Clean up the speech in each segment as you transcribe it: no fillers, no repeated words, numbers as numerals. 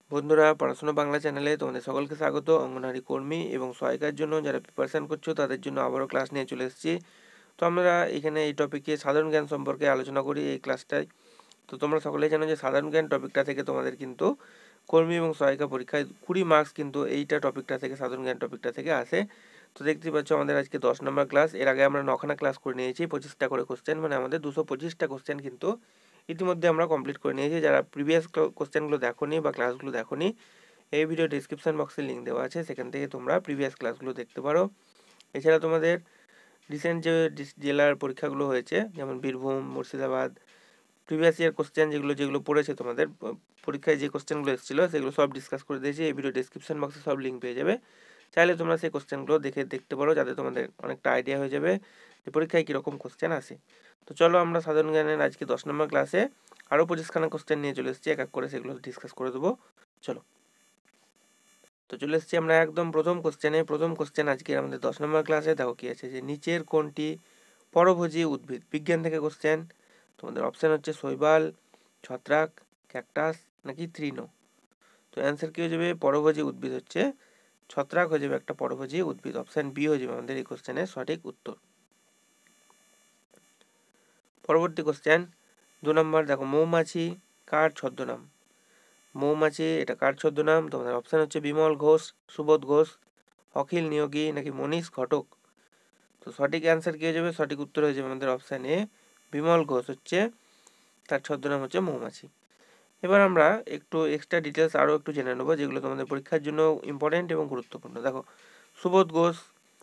বন্ধুরা, পড়াশোনা বাংলা চ্যানেলে তোমাদের সকলকে স্বাগত। অঙ্গনওয়াড়ি কর্মী এবং সহায়িকার জন্য যারা প্রিপারেশন করছো তাদের জন্য আবারও ক্লাস নিয়ে চলে এসেছি। তো আমরা এখানে এই টপিকে সাধারণ জ্ঞান সম্পর্কে আলোচনা করি এই ক্লাসটায়। তো তোমরা সকলেই জানো যে সাধারণ জ্ঞান টপিকটা থেকে তোমাদের কিন্তু কর্মী এবং সহায়িকা পরীক্ষায় 20 মার্কস কিন্তু এইটা টপিকটা থেকে, সাধারণ জ্ঞান টপিকটা থেকে আসে। তো দেখতে পাচ্ছ আমাদের আজকে 10 নম্বর ক্লাস। এর আগে আমরা 9খানা ক্লাস করে নিয়েছি, 25টা করে কোশ্চেন, মানে আমাদের 225টা কোশ্চেন কিন্তু ইতিমধ্যে আমরা কমপ্লিট করে নিয়েছি। যারা প্রিভিয়াস কোশ্চেনগুলো দেখোনি বা ক্লাসগুলো দেখোনি, এই ভিডিও ডিসক্রিপশন বক্সে লিঙ্ক দেওয়া আছে, সেখান থেকে তোমরা প্রিভিয়াস ক্লাসগুলো দেখতে পারো। এছাড়া তোমাদের রিসেন্ট যে জেলার পরীক্ষাগুলো হয়েছে, যেমন Birbhum, Murshidabad, previous year question যেগুলো যেগুলো পড়েছে তোমাদের পরীক্ষায়, যে কোশ্চেনগুলো এসেছিলো সেগুলো সব ডিসকাস করে দিয়েছি। এই ভিডিও ডিসক্রিপশন বক্সে সব লিঙ্ক পেয়ে যাবে, চাইলে তোমরা সেই কোশ্চেনগুলো দেখতে পারো, যাতে তোমাদের অনেকটা আইডিয়া হয়ে যাবে যে পরীক্ষায় কীরকম কোশ্চেন আসে। তো চলো আমরা সাধারণ জ্ঞানের আজকে 10 নম্বর ক্লাসে আরও 25খানা কোশ্চেন নিয়ে চলে এসেছি, এক এক করে সেগুলো ডিসকাস করে দেবো। চলো, তো চলে এসেছি আমরা একদম প্রথম কোশ্চেনে। প্রথম কোশ্চেন আজকে আমাদের 10 নম্বর ক্লাসে। দেখো কি আছে, যে নিচের কোনটি পরভোজী উদ্ভিদ? বিজ্ঞান থেকে কোশ্চেন। তোমাদের অপশান হচ্ছে শৈবাল, ছত্রাক, ক্যাকটাস নাকি তৃণ। তো অ্যান্সার কি হয়ে যাবে? পরভোজী উদ্ভিদ হচ্ছে ছত্রাক হয়ে যাবে একটা পরভোজী উদ্ভিদ। অপশান বি হয়ে যাবে আমাদের এই কোশ্চেনের সঠিক উত্তর। পরবর্তী কোশ্চেন 2 নম্বর। দেখো, মৌমাছি কার ছদ্মনাম? মৌমাছি এটা কার ছদ্মনাম? তোমাদের অপশান হচ্ছে বিমল ঘোষ, সুবোধ ঘোষ, অখিল নিয়োগী নাকি মনীষ ঘটক। তো সঠিক অ্যান্সার কি হয়ে যাবে? সঠিক উত্তর হয়ে যাবে আমাদের অপশান এ, বিমল ঘোষ হচ্ছে তার ছদ্মনাম হচ্ছে মৌমাছি। এবার আমরা একটু এক্সট্রা ডিটেলস আরও একটু জেনে নেবো, যেগুলো তোমাদের পরীক্ষার জন্য ইম্পর্টেন্ট এবং গুরুত্বপূর্ণ। দেখো, সুবোধ ঘোষ,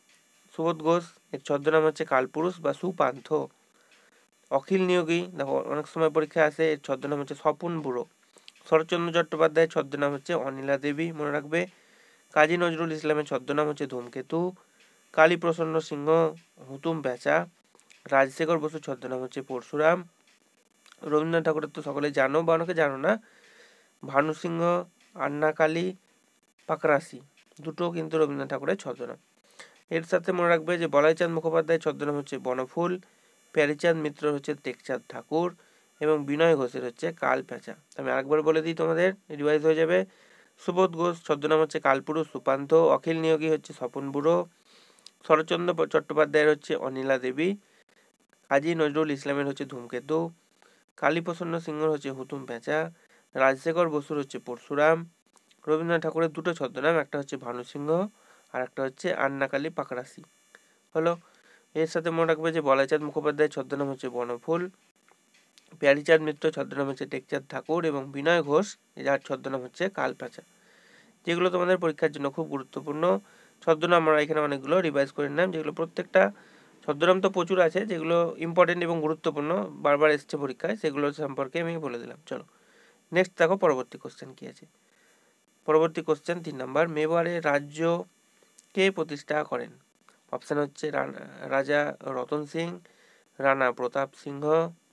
এর ছদ্মনাম হচ্ছে কালপুরুষ বা সুপান্থ। অখিল নিয়োগী, দেখো অনেক সময় পরীক্ষায় আসে, এর ছদ্মনাম হচ্ছে স্বপন বুড়ো। শরৎচন্দ্র চট্টোপাধ্যায়ের ছদ্মনাম হচ্ছে অনিলা দেবী, মনে রাখবে। কাজী নজরুল ইসলামের ছদ্মনাম হচ্ছে ধূমকেতু। কালীপ্রসন্ন সিংহ হুতুম প্যাঁচা। রাজশেখর বসুর ছদ্মনাম হচ্ছে পরশুরাম। রবীন্দ্রনাথ ঠাকুরের তো সকলে জানো বা অনেকে জানো না, ভানু সিংহ, আন্নাকালী পাকরাসি, দুটো কিন্তু রবীন্দ্রনাথ ঠাকুরের ছদ্মনাম। এর সাথে মনে রাখবে যে বলাইচাঁদ মুখোপাধ্যায়ের ছদ্মনাম হচ্ছে বনফুল, প্যারীচাঁদ মিত্র হচ্ছে টেকচাঁদ ঠাকুর এবং বিনয় ঘোষের হচ্ছে কাল প্যাঁচা। আমি আরেকবার বলে দিই, তোমাদের রিভাইজ হয়ে যাবে। সুবোধ ঘোষ ছদ্মনাম হচ্ছে কালপুরুষ সুপান্থ, অখিল নিয়োগী হচ্ছে স্বপন বুড়ো, শরৎচন্দ্র চট্টোপাধ্যায়ের হচ্ছে অনিলা দেবী, কাজী নজরুল ইসলামের হচ্ছে ধূমকেতু, কালীপ্রসন্ন সিংহর হচ্ছে হুতুম প্যাঁচা, রাজশেখর বসুর হচ্ছে পরশুরাম। রবীন্দ্রনাথ ঠাকুরের দুটো ছদ্মনাম, একটা হচ্ছে ভানু সিংহ আর একটা হচ্ছে আন্নাকালী পাকরাসি হলো। এর সাথে মনে রাখবে যে বলাইচাঁদ মুখোপাধ্যায়ের ছদ্মনাম হচ্ছে বনফুল, প্যারীচাঁদ মিত্র ছদ্মনাম হচ্ছে টেকচাঁদ ঠাকুর এবং বিনয় ঘোষ যার ছদ্মনাম হচ্ছে কালপ্যাঁচা। যেগুলো তোমাদের পরীক্ষার জন্য খুব গুরুত্বপূর্ণ ছদ্মনাম আমরা এখানে অনেকগুলো রিভাইজ করে নিলাম, যেগুলো প্রত্যেকটা ছদ্মনাম তো প্রচুর আছে, যেগুলো ইম্পর্টেন্ট এবং গুরুত্বপূর্ণ বারবার এসছে পরীক্ষায়, সেগুলো সম্পর্কে আমি বলে দিলাম। চলো নেক্সট দেখো পরবর্তী কোশ্চেন কি আছে। পরবর্তী কোশ্চেন 3 নম্বর। মেবারে রাজ্য কে প্রতিষ্ঠা করেন? অপশান হচ্ছে রাজা রতন সিং, রানা প্রতাপ সিংহ,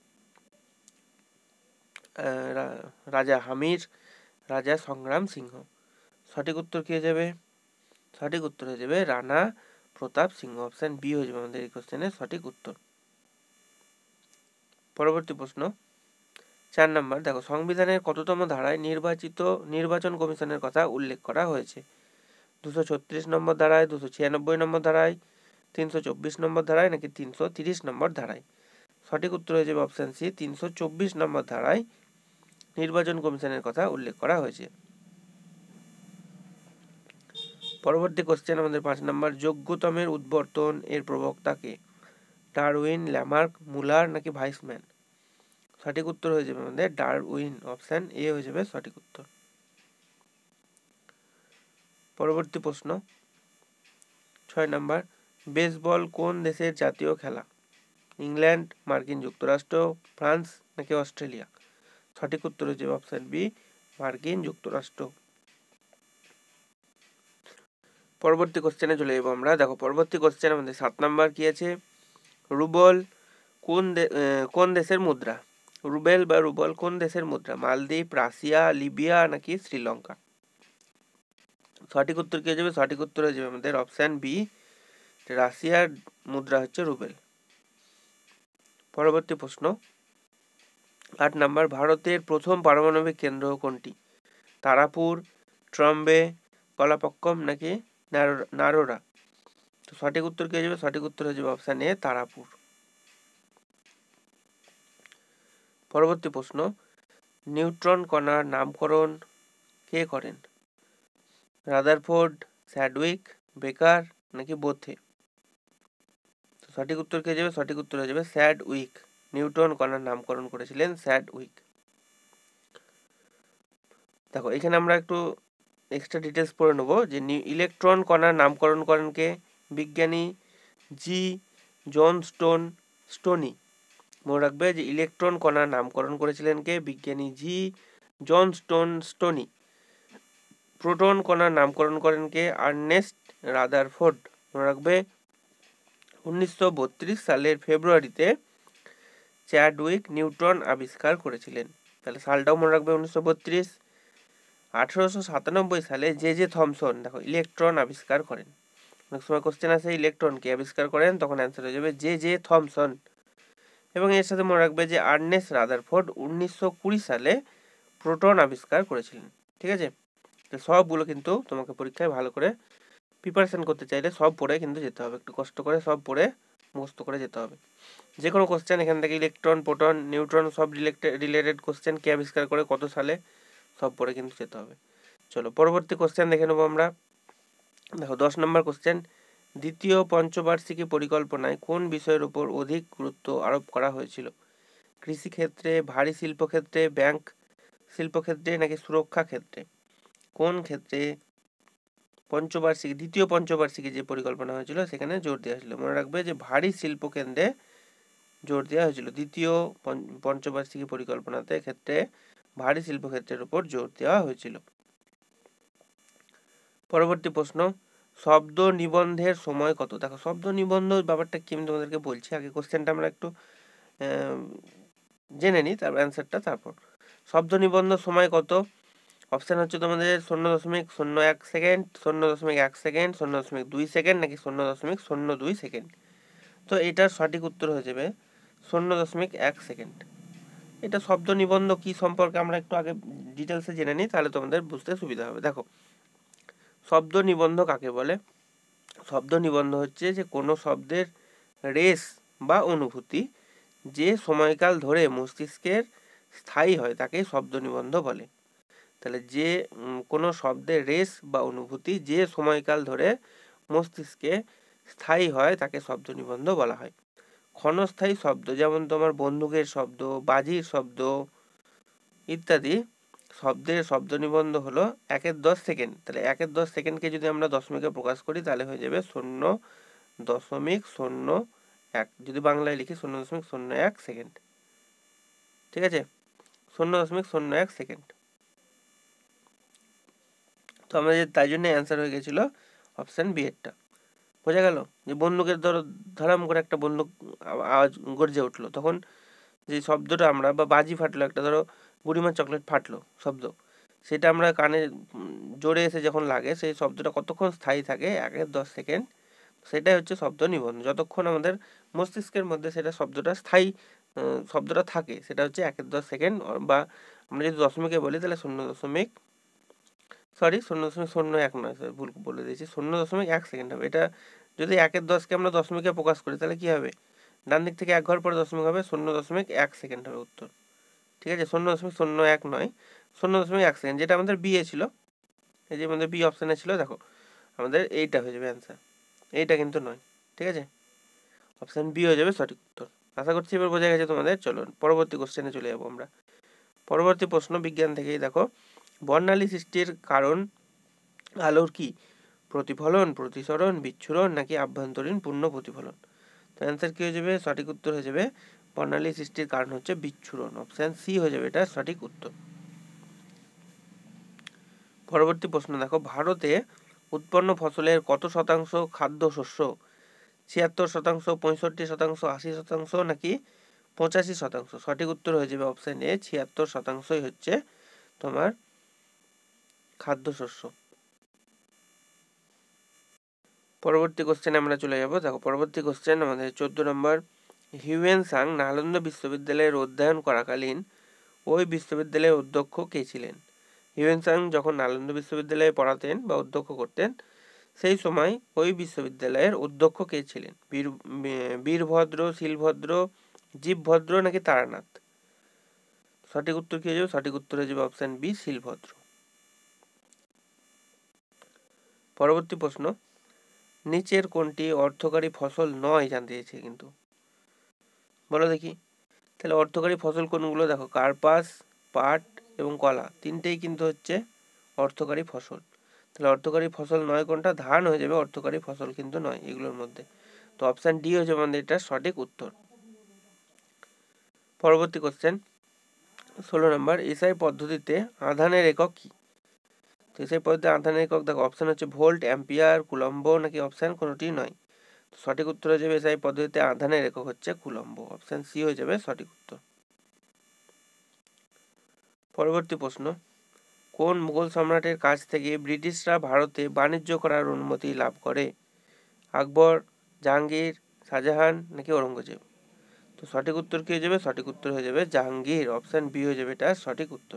রাজা হামির, রাজা সংগ্রাম সিংহ। সঠিক উত্তর কি হয়ে যাবে? সঠিক উত্তর হয়ে যাবে রানা প্রতাপ সিংহ। অপশান বি হয়ে যাবে আমাদের এই কোশ্চেনের সঠিক উত্তর। পরবর্তী প্রশ্ন 4 নম্বর। দেখো, সংবিধানের কততম ধারায় নির্বাচন কমিশনের কথা উল্লেখ করা হয়েছে? 236 নম্বর ধারায়, 296 নম্বর ধারায়, 324 নম্বর ধারায় নাকি 330 নম্বর ধারায়। সঠিক উত্তর হয়ে যাবে অপশান সি, 324 নম্বর ধারায় নির্বাচন কমিশনের কথা উল্লেখ করা হয়েছে। পরবর্তী কোশ্চেন আমাদের 5 নম্বর। যোগ্যতমের উদ্বর্তন এর প্রবক্তা কে? ডারউইন, ল্যামার্ক, মুলার নাকি ভাইসম্যান। সঠিক উত্তর হয়ে যাবে আমাদের ডারউইন। অপশান এ হয়ে যাবে সঠিক উত্তর। পরবর্তী প্রশ্ন 6 নম্বর। বেসবল কোন দেশের জাতীয় খেলা? ইংল্যান্ড, মার্কিন যুক্তরাষ্ট্র, ফ্রান্স নাকি অস্ট্রেলিয়া। সঠিক উত্তর হয়ে যাবে অপশান বি, মার্কিন যুক্তরাষ্ট্র। পরবর্তী কোশ্চেনে চলে যাবো আমরা। দেখো, পরবর্তী কোশ্চেন আমাদের 7 নম্বর কি আছে। রুবল কোন দেশের মুদ্রা? রুবল কোন দেশের মুদ্রা? মালদ্বীপ, রাশিয়া, লিবিয়া নাকি শ্রীলঙ্কা। সঠিক উত্তর কি হয়ে যাবে? সঠিক উত্তর হয়ে যাবে আমাদের অপশান বি, রাশিয়ার মুদ্রা হচ্ছে রুবেল। পরবর্তী প্রশ্ন 8 নম্বর। ভারতের প্রথম পারমাণবিক কেন্দ্র কোনটি? তারাপুর, ট্রম্বে, কলাপক্কম নাকি নারোরা? তো সঠিক উত্তর কি হয়ে যাবে? সঠিক উত্তর হয়ে যাবে অপশান এ, তারাপুর। পরবর্তী প্রশ্ন, নিউট্রন কণার নামকরণ কে করেন? রাদারফোর্ড, স্যাডউইক, বেকার নাকি বোথে? তো সঠিক উত্তর কে যাবে? সঠিক উত্তর হয়ে যাবে স্যাডউইক। নিউটন কণার নামকরণ করেছিলেন স্যাডউইক। দেখো এখানে আমরা একটু এক্সট্রা ডিটেলস পড়ে নেবো যে ইলেকট্রন কণার নামকরণ করেন কে? বিজ্ঞানী জি জন স্টোনি। মনে রাখবে যে ইলেকট্রন কণার নামকরণ করেছিলেন কে? বিজ্ঞানী জি জন স্টোনি। প্রোটন কণার নামকরণ করেন কে? Ernst Rutherford. মনে রাখবে 1932 সালের ফেব্রুয়ারিতে চ্যাডউইক নিউট্রন আবিষ্কার করেছিলেন। তাহলে সালটাও মনে রাখবে 1932। 1897 সালে জে থমসন দেখো ইলেকট্রন আবিষ্কার করেন। অনেক সময় কোশ্চেন আছে ইলেকট্রন কে আবিষ্কার করেন, তখন অ্যান্সার হয়ে যাবে জে থমসন। এবং এর সাথে মনে রাখবে যে আর্নেস্ট রাদারফোর্ড 1920 সালে প্রোটন আবিষ্কার করেছিলেন। ঠিক আছে, তো সবগুলো কিন্তু তোমাকে পরীক্ষায় ভালো করে প্রিপারেশন করতে চাইলে সব পড়ে কিন্তু যেতে হবে, একটু কষ্ট করে সব পড়ে মুখস্থ করে যেতে হবে। যে কোনো কোশ্চেন এখান থেকে ইলেকট্রন, প্রোটন, নিউট্রন সব রিলেটেড কোশ্চেন, কে আবিষ্কার করে, কত সালে, সব পড়ে কিন্তু যেতে হবে। চলো পরবর্তী কোশ্চেন দেখে নেবো আমরা। দেখো 10 নম্বর কোশ্চেন, দ্বিতীয় পঞ্চবার্ষিকী পরিকল্পনায় কোন বিষয়ের উপর অধিক গুরুত্ব আরোপ করা হয়েছিল? কৃষিক্ষেত্রে, ভারী শিল্পক্ষেত্রে, ব্যাংক শিল্পক্ষেত্রে নাকি সুরক্ষা ক্ষেত্রে? কোন ক্ষেত্রে দ্বিতীয় পঞ্চবার্ষিকী যে পরিকল্পনা হয়েছিল সেখানে জোর দেওয়া হয়েছিল? মনে রাখবে যে ভারী শিল্প কেন্দ্রে জোর দেওয়া হয়েছিল। দ্বিতীয় পঞ্চবার্ষিকী পরিকল্পনাতে ক্ষেত্রে ভারী শিল্প ক্ষেত্রের উপর জোর দেওয়া হয়েছিল। পরবর্তী প্রশ্ন, শব্দ নিবন্ধের সময় কত? দেখো শব্দ নিবন্ধ ব্যাপারটা কি আমি তোমাদেরকে বলছি, আগে কোশ্চেনটা আমরা একটু জেনে নিই, তারপর অ্যান্সারটা। তারপর শব্দ নিবন্ধ সময় কত? অপশান হচ্ছে তোমাদের 0.01 সেকেন্ড, 0.1 সেকেন্ড, 0.2 সেকেন্ড নাকি 0.02 সেকেন্ড। তো এটার সঠিক উত্তর হয়ে যাবে 0.1 সেকেন্ড। এটা শব্দ নিবন্ধ কি সম্পর্কে আমরা একটু আগে ডিটেলসে জেনে নিই, তাহলে তোমাদের বুঝতে সুবিধা হবে। দেখো শব্দ নিবন্ধ কাকে বলে? শব্দ নিবন্ধ হচ্ছে যে কোনো শব্দের রেশ বা অনুভূতি যে সময়কাল ধরে মস্তিষ্কের স্থায়ী হয় তাকে শব্দ নিবন্ধ বলে। তাহলে যে কোনো শব্দের রেশ বা অনুভূতি যে সময়কাল ধরে মস্তিষ্কে স্থায়ী হয় তাকে শব্দ নিবন্ধ বলা হয়। ক্ষণস্থায়ী শব্দ যেমন তোমার বন্দুকের শব্দ, বাজির শব্দ ইত্যাদি শব্দের শব্দ নিবন্ধ হলো 1/10 সেকেন্ড। তাহলে 1/10 সেকেন্ডকে যদি আমরা দশমিকে প্রকাশ করি তাহলে হয়ে যাবে 0.01। যদি বাংলায় লিখি 0.01 সেকেন্ড। ঠিক আছে, 0.01 সেকেন্ড। তো আমাদের তাই জন্য অ্যান্সার হয়ে গেছিল অপশান বি এরটা। বোঝা গেল যে বন্দুকের ধরো ধরাম করে একটা বন্দুক আওয়াজ গর্জে উঠলো, তখন যে শব্দটা আমরা, বা বাজি ফাটলো একটা, ধরো বুড়িমার চকলেট ফাটলো শব্দ, সেটা আমরা কানে জোরে এসে যখন লাগে সেই শব্দটা কতক্ষণ স্থায়ী থাকে? 1/10 সেকেন্ড। সেটাই হচ্ছে শব্দ নিবন্ধ। যতক্ষণ আমাদের মস্তিষ্কের মধ্যে সেটা শব্দটা স্থায়ী শব্দটা থাকে সেটা হচ্ছে 1/10 সেকেন্ড। বা আমরা যদি দশমিকে বলি তাহলে 0.01 নয়, ভুল বলে দিয়েছি, 0.1 সেকেন্ড হবে। এটা যদি 1/10কে আমরা দশমিকে প্রকাশ করি তাহলে কি হবে? ডান দিক থেকে 1 ঘর পরে দশমিক হবে, 0.1 সেকেন্ড হবে উত্তর। ঠিক আছে, 0.01 নয়, 0.1 সেকেন্ড, যেটা আমাদের বি এ ছিল। এই যে আমাদের বি অপশানে ছিল, দেখো আমাদের এইটা হয়ে যাবে অ্যান্সার, এইটা কিন্তু নয়। ঠিক আছে, অপশান বি হয়ে যাবে সঠিক উত্তর। আশা করছি এবার বোঝা গেছে তোমাদের। চলো পরবর্তী কোশ্চেনে চলে যাবো আমরা। পরবর্তী প্রশ্ন বিজ্ঞান থেকেই। দেখো বর্ণালী সৃষ্টির কারণ আলোর কি? প্রতিফলন, প্রতিসরণ, বিচ্ছুরণ নাকি আভ্যন্তরীণ পূর্ণ প্রতিফলন? তো অ্যান্সার কি হয়ে যাবে? সঠিক উত্তর হয়ে যাবে বর্ণালী সৃষ্টির কারণ হচ্ছে বিচ্ছুরণ। অপশান সি হয়ে যাবে এটা সঠিক উত্তর। পরবর্তী প্রশ্ন দেখো, ভারতে উৎপন্ন ফসলের কত শতাংশ খাদ্য শস্য? 76%, 65%, 80% নাকি 85%? সঠিক উত্তর হয়ে যাবে অপশান এ, 76%ই হচ্ছে তোমার খাদ্যশস্য। পরবর্তী কোশ্চেনে আমরা চলে যাব। দেখো পরবর্তী কোশ্চেন আমাদের 14 নম্বর, হিউয়েন সাং নালন্দা বিশ্ববিদ্যালয়ের অধ্যয়ন করাকালীন ওই বিশ্ববিদ্যালয়ের অধ্যক্ষ কে ছিলেন? হিউয়েন সাং যখন নালন্দা বিশ্ববিদ্যালয়ে পড়াতেন বা অধ্যক্ষ করতেন, সেই সময় ওই বিশ্ববিদ্যালয়ের অধ্যক্ষ কে ছিলেন? বীরভদ্র, শিলভদ্র, জীবভদ্র নাকি তারানাথ? সঠিক উত্তর কি হয়ে যাবে? সঠিক উত্তর হয়ে যাবে অপশন বি, শিলভদ্র। পরবর্তী প্রশ্ন, নিচের কোনটি অর্থকারী ফসল নয় জানতে চেয়েছে কিন্তু, বলো দেখি। তাহলে অর্থকারী ফসল কোনগুলো? দেখো, কার্পাস, পাট এবং কলা, তিনটেই কিন্তু হচ্ছে অর্থকারী ফসল। তাহলে অর্থকারী ফসল নয় কোনটা? ধান হয়ে যাবে অর্থকারী ফসল কিন্তু নয় এগুলোর মধ্যে। তো অপশন ডি হয়ে যাবে আমাদের এটা সঠিক উত্তর। পরবর্তী কোশ্চেন 16 নম্বর, এসআই পদ্ধতিতে আধানের একক কি? তো এসআই পদ্ধতিতে আধানের একক দেখো, অপশন হচ্ছে ভোল্ট, অ্যাম্পিয়ার, কুলম্ব নাকি অপশন কোনোটি নয়। সঠিক উত্তর হয়ে যাবে এসআই পদ্ধতিতে আধানের একক হচ্ছে কুলম্ব, অপশন সি হয়ে যাবে সঠিক উত্তর। পরবর্তী প্রশ্ন, কোন মুঘল সম্রাটের কাছ থেকে ব্রিটিশরা ভারতে বাণিজ্য করার অনুমতি লাভ করে? আকবর, জাহাঙ্গীর, শাহজাহান নাকি ঔরঙ্গজেব? তো সঠিক উত্তর কি হয়ে যাবে? সঠিক উত্তর হয়ে যাবে জাহাঙ্গীর, অপশন বি হয়ে যাবে এটা সঠিক উত্তর।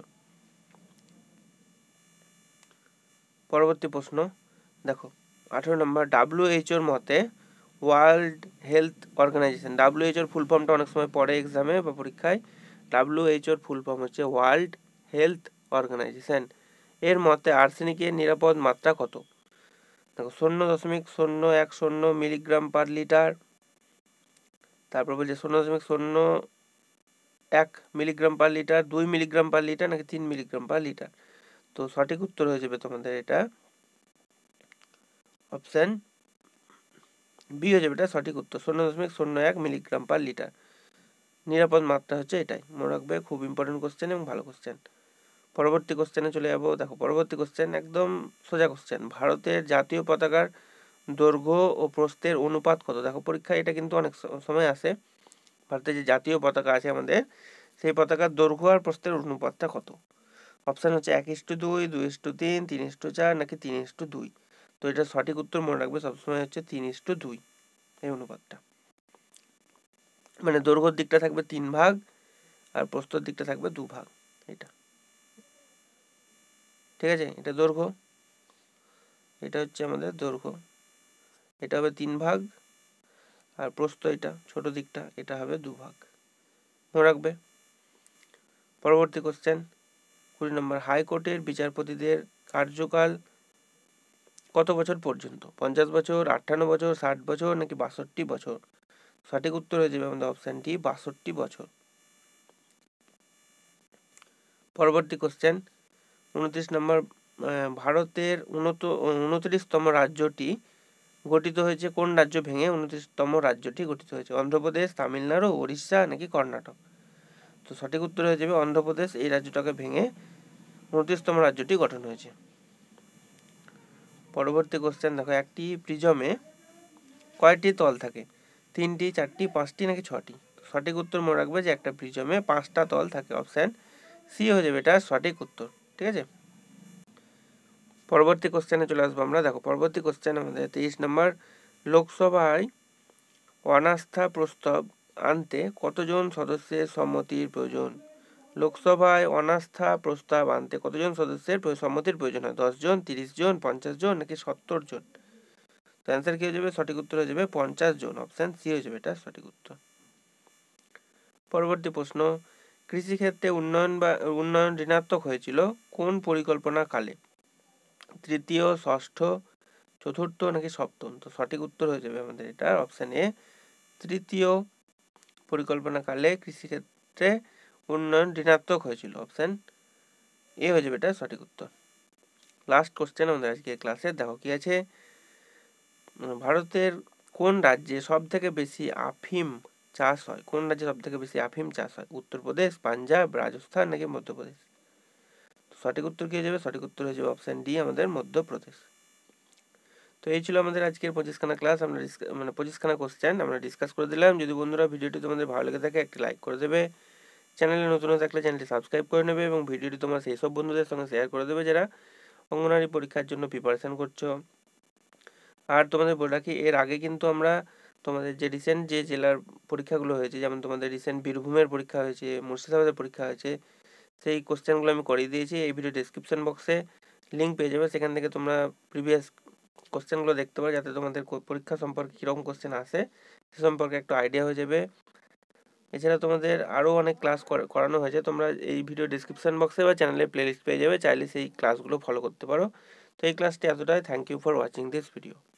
পরবর্তী প্রশ্ন দেখো, 18 নম্বর, WHO মতে world health organisation, WHO full ফর্মটা অনেক সময় পড়ে এক্সামে বা পরীক্ষায়। WHO ফুল ফর্ম হচ্ছে ওয়ার্ল্ড হেলথ অর্গানাইজেশন। এর মতে আর্সেনিকের নিরাপদ মাত্রা কত? দেখো, 0.010 মিলিগ্রাম পার লিটার, তারপর বলছে 0.01 milligram per litre, 2 milligram per litre নাকি 3 মিলিগ্রাম পার লিটার? তো সঠিক উত্তর হয়ে যাবে তোমাদের এটা অপশন বি হয়ে যাবে এটা সঠিক উত্তর, 0.01 মিলিগ্রাম পার লিটার নিরাপদ মাত্রা হচ্ছে এটাই। মনে রাখবে, খুব ইম্পর্টেন্ট কোশ্চেন এবং ভালো কোশ্চেন। পরবর্তী কোশ্চেনে চলে যাবো। দেখো, পরবর্তী কোশ্চেন একদম সোজা কোশ্চেন, ভারতের জাতীয় পতাকার দৈর্ঘ্য ও প্রস্থের অনুপাত কত? দেখো, পরীক্ষায় এটা কিন্তু অনেক সময় আসে। ভারতের যে জাতীয় পতাকা আছে আমাদের, সেই পতাকার দৈর্ঘ্য আর প্রস্থের অনুপাতটা কত? অপশান হচ্ছে 1:2, 2:3, 3:4 নাকি 3:2। তো এটা সঠিক উত্তর মনে রাখবে সবসময় হচ্ছে 3:2 এই অনুপাতটা। মানে দৈর্ঘ্যর দিকটা থাকবে 3 ভাগ আর প্রস্থর দিকটা থাকবে 2 ভাগ। এটা ঠিক আছে, এটা দৈর্ঘ্য, এটা হচ্ছে আমাদের দৈর্ঘ্য, এটা হবে 3 ভাগ আর প্রস্থ এটা ছোট দিকটা, এটা হবে 2 ভাগ, মনে রাখবে। পরবর্তী কোশ্চেন 20 নম্বর, হাইকোর্টের বিচারপতিদের কার্যকাল কত বছর পর্যন্ত? 50 বছর, 58 বছর, 60 বছর নাকি 62 বছর? সঠিক উত্তর হয়ে যাবে আমাদের অপশান ডি, 62 বছর। পরবর্তী কোশ্চেন 29 নম্বর, ভারতের 29তম রাজ্যটি গঠিত হয়েছে কোন রাজ্য ভেঙে? 29তম রাজ্যটি গঠিত হয়েছে অন্ধ্রপ্রদেশ, তামিলনাড়ু, উড়িষ্যা নাকি কর্ণাটক? তো সঠিক উত্তর হয়ে যাবে অন্ধ্রপ্রদেশ, এই রাজ্যটাকে ভেঙে 29তম রাজ্যটি গঠন হয়েছে। পরবর্তী কোশ্চেন দেখো, একটি প্রিজমে কয়টি তল থাকে? 3টি, 4টি, 5টি নাকি 6টি? সঠিক উত্তর মনে রাখবে যে একটা প্রিজমে 5টা তল থাকে, অপশান সি হয়ে যাবে এটা সঠিক উত্তর। ঠিক আছে, পরবর্তী কোশ্চেনে চলে আসবো আমরা। দেখো, পরবর্তী কোশ্চেন আমাদের 23 নম্বর, লোকসভায় অনাস্থা প্রস্তাব আনতে কতজন সদস্যের সম্মতির প্রয়োজন? লোকসভায় অনাস্থা প্রস্তাব আনতে কতজন সদস্যের সম্মতির প্রয়োজন হয়? 10 জন, 30 জন, 50 জন নাকি 70 জন? তো অ্যান্সার কি হয়ে যাবে? সঠিক উত্তর হয়ে যাবে 50 জন, অপশান সি হয়ে যাবে এটা সঠিক উত্তর। পরবর্তী প্রশ্ন, কৃষিক্ষেত্রে উন্নয়ন ঋণাত্মক হয়েছিল কোন পরিকল্পনা কালে? তৃতীয়, ষষ্ঠ, চতুর্থ নাকি সপ্তম? তো সঠিক উত্তর হয়ে যাবে আমাদের এটা অপশান এ, তৃতীয় পরিকল্পনা কালে কৃষিক্ষেত্রে উন্নয়ন ঋণাত্মক হয়েছিল, অপশান এ হয়ে যাবে এটা সঠিক উত্তর। লাস্ট কোশ্চেন আমাদের আজকে ক্লাসে, দেখো কি আছে, ভারতের কোন রাজ্যে সব থেকে বেশি আফিম চাষ হয়? কোন রাজ্যে সব থেকে বেশি আফিম চাষ হয়? উত্তরপ্রদেশ, পাঞ্জাব, রাজস্থান নাকি মধ্যপ্রদেশ? সঠিক উত্তর কি হয়ে যাবে? সঠিক উত্তর হয়ে যাবে অপশান ডি, আমাদের মধ্যপ্রদেশ। তো এই ছিল আমাদের আজকের 25খানা ক্লাস, আমরা 25খানা কোশ্চেন আমরা ডিসকাস করে দিলাম। যদি বন্ধুরা ভিডিওটি তোমাদের ভালো লেগে থাকে একটি লাইক করে দেবে, চ্যানেলে নতুন হয়ে থাকলে চ্যানেলটি সাবস্ক্রাইব করে নেবে এবং ভিডিওটি তোমার সেই সব বন্ধুদের সঙ্গে শেয়ার করে দেবে যারা অঙ্গনওয়াড়ি পরীক্ষার জন্য প্রিপারেশন করছো। আর তোমাদের বলে রাখি, এর আগে কিন্তু আমরা তোমাদের যে রিসেন্ট যে জেলার পরীক্ষাগুলো হয়েছে, যেমন তোমাদের রিসেন্ট বীরভূমের পরীক্ষা হয়েছে, মুর্শিদাবাদের পরীক্ষা হয়েছে, সেই কোশ্চেনগুলো আমি করিয়ে দিয়েছি। এই ভিডিও ডেসক্রিপশন বক্সে লিঙ্ক পেয়ে যাবে, সেখান থেকে তোমরা প্রিভিয়াস কোশ্চেনগুলো দেখতে পারো, যাতে তোমাদের পরীক্ষা সম্পর্কে কীরকম কোশ্চেন আসে সে সম্পর্কে একটু আইডিয়া হয়ে যাবে। এছাড়া তোমাদের আরও অনেক ক্লাস করানো হয়েছে, তোমরা এই ভিডিও ডিসক্রিপশন বক্সে বা চ্যানেলে প্লেলিস্ট পেয়ে যাবে, চাইলে সেই ক্লাসগুলো ফলো করতে পারো। তো এই ক্লাসটি এতটাই। Thank you for watching this video.